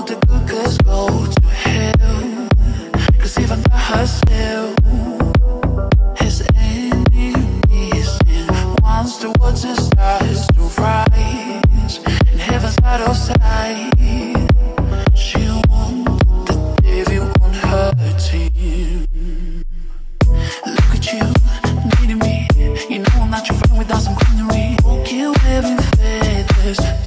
the good girls go to hell. Cause even God herself has enemies, and once the water starts to rise and heaven's out of sight, she wants the devil on her team. Look at you, needing me. You know I'm not your friend without some greenery. Walking wearing feathers.